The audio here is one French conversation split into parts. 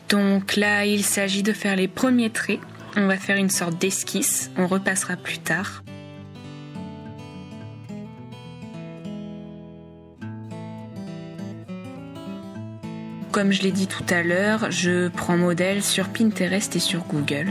Donc là, il s'agit de faire les premiers traits. On va faire une sorte d'esquisse, on repassera plus tard. Comme je l'ai dit tout à l'heure, je prends modèle sur Pinterest et sur Google.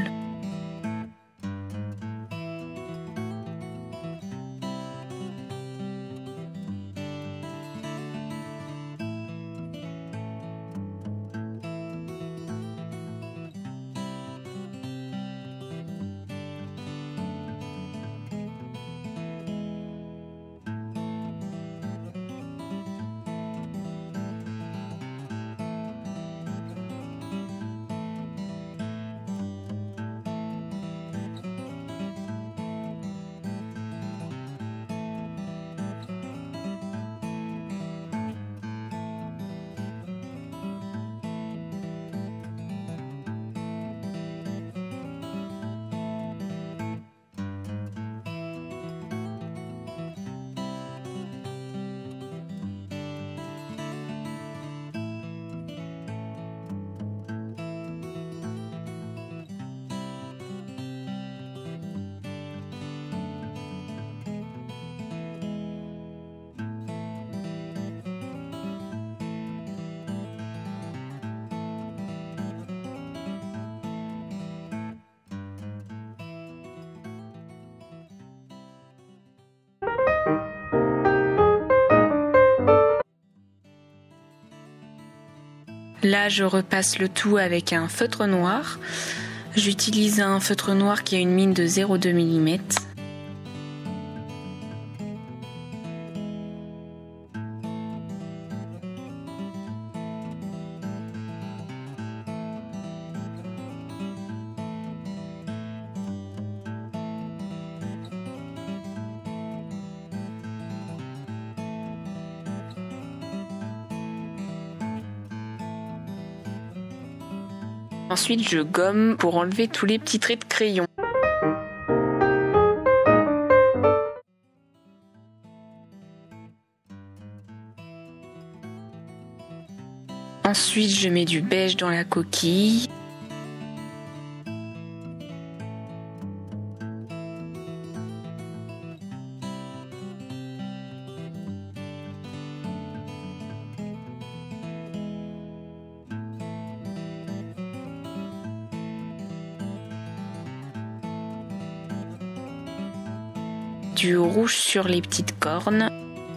Là, je repasse le tout avec un feutre noir. J'utilise un feutre noir qui a une mine de 0,2 mm. Ensuite, je gomme pour enlever tous les petits traits de crayon. Ensuite, je mets du beige dans la coquille. Du rouge sur les petites cornes.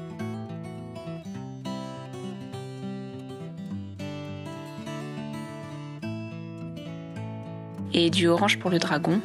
Et du orange pour le dragon.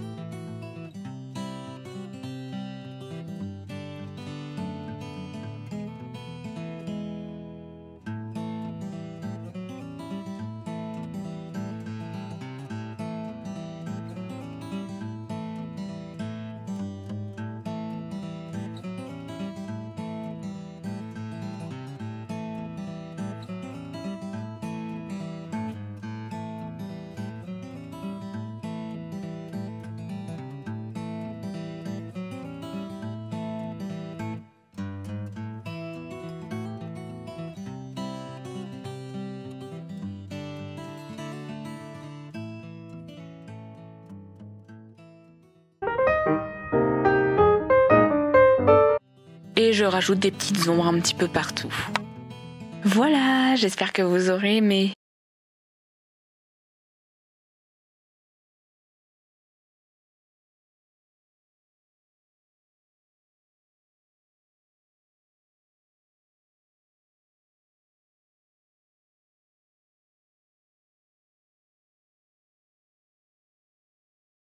Et je rajoute des petites ombres un petit peu partout. Voilà, j'espère que vous aurez aimé.